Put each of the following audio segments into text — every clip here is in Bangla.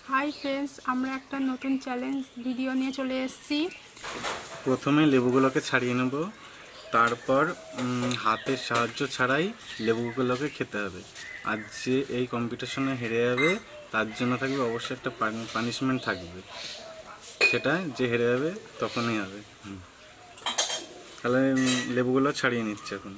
হাই ফ্রেন্ডস, আমরা একটা নতুন চ্যালেঞ্জ ভিডিও নিয়ে চলে এসেছি। প্রথমে লেবুগুলোকে ছাড়িয়ে নেব, তারপর হাতের সাহায্য ছাড়াই লেবুগুলোকে খেতে হবে। আর যে এই কম্পিটিশনে হেরে যাবে তার জন্য থাকবে অবশ্যই একটা পানিশমেন্ট থাকবে, সেটা যে হেরে যাবে তখনই হবে। তাহলে লেবুগুলো ছাড়িয়ে নিচ্ছে এখন।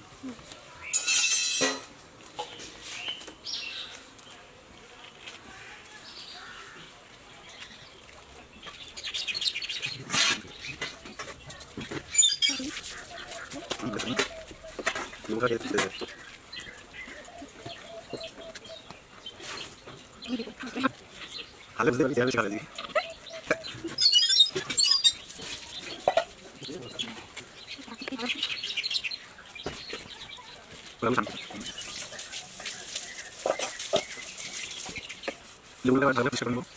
লেবুগুলো ভালো পরিষ্কার করবো।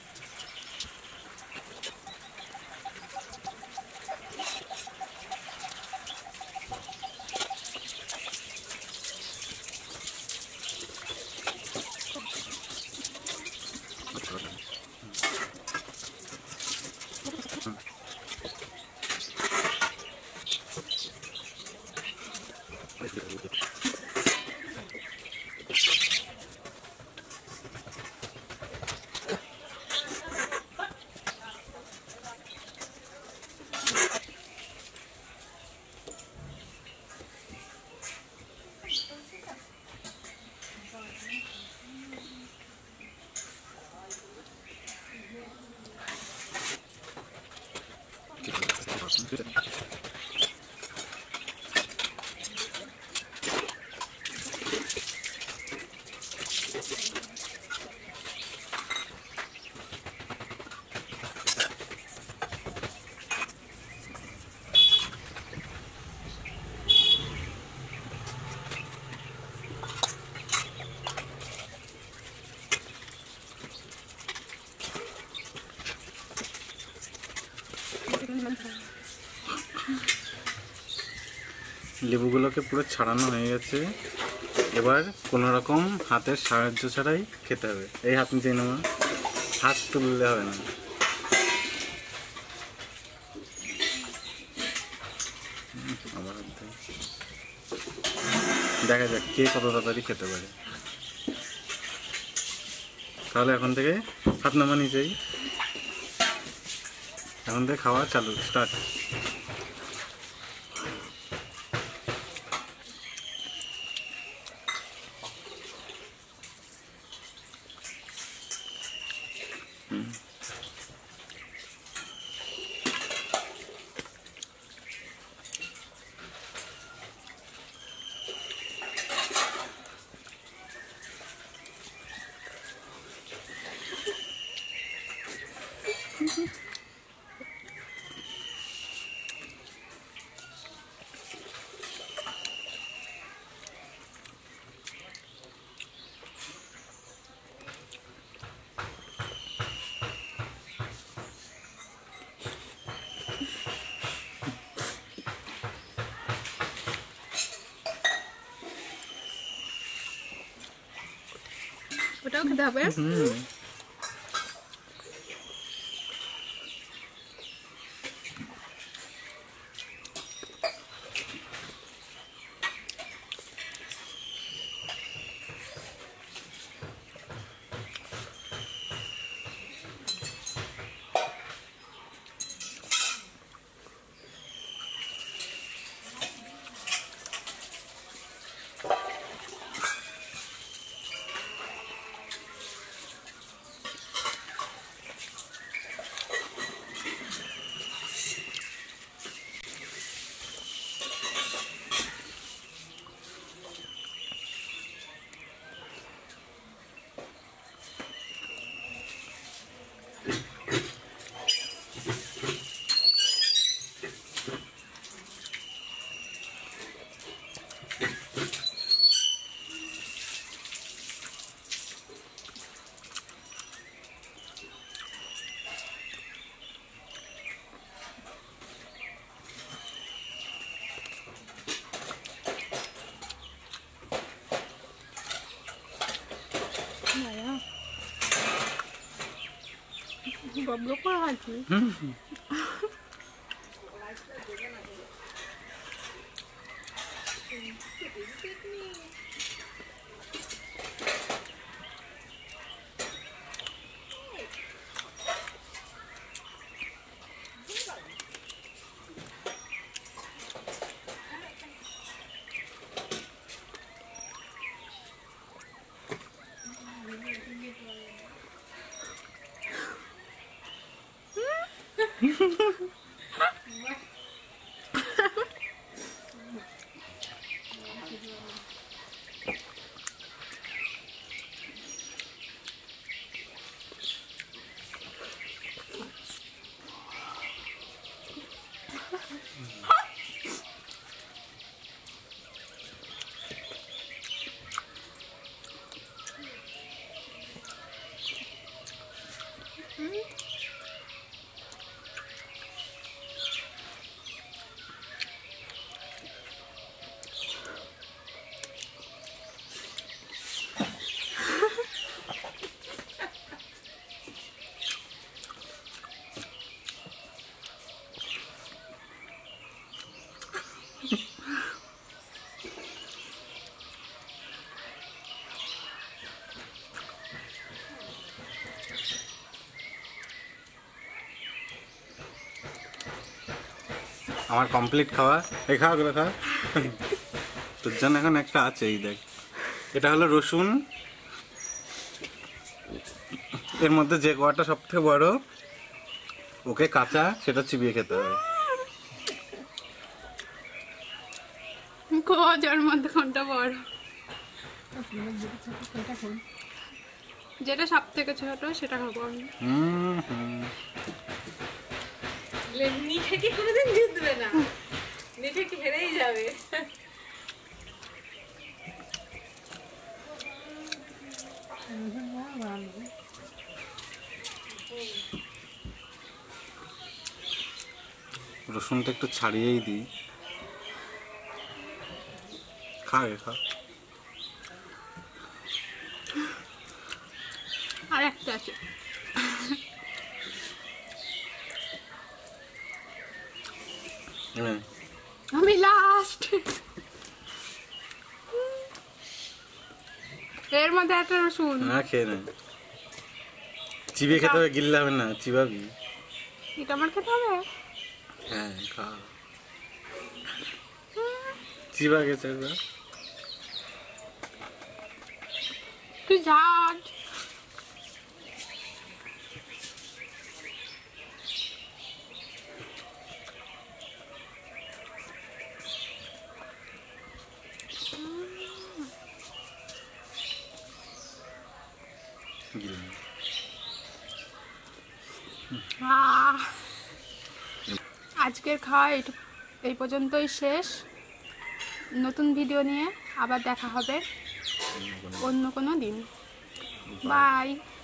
লেবুগুলোকে পুরো ছাড়ানো হয়ে গেছে। এবার কোনো রকম হাতের সাহায্য ছাড়াই খেতে হবে। এই হাত নিতে নেওয়া, হাত তুললে হবে না। আবার দেখা যাক কে কত তাড়াতাড়ি খেতে পারে। তাহলে এখন থেকে হাত নামা নিচেই, এখন থেকে খাওয়া চালু, স্টার্ট। ওটাও খেতে হবে। বব্র করা আছে। আমার কমপ্লিট খাওয়া। এই খাওয়া গুলো খাওয়া। তোর জন্য এখন একটা আছে, এই দেখ। এটা হলো রসুন। এর মধ্যে যে কোয়াটা সব থেকে বড়, ওকে কাঁচা সেটা চিবিয়ে খেতে হবে। কোয়ার মধ্যে কোনটা বড়? যেটা সব থেকে ছোট সেটা খাবো আমি। নিখে কি কোনোদিন জিতবে না, নিখে কি হেরেই যাবে। রসুনটা একটু ছাড়িয়েই দিই। খা গে, খা। আর একটা আছে। আমি লাস্ট। এর মধ্যে একটা রসুন। হ্যাঁ, খেয়ে নে। চিবিয়ে খেতে হবে, গিললে হবে না, চিবাবি। এটা আমার খেতে হবে? হ্যাঁ, খা। চিবা গেছে। তুই ঝাঁজ। আজকের খাওয়া এই পর্যন্তই শেষ। নতুন ভিডিও নিয়ে আবার দেখা হবে অন্য কোনো দিন। বাই।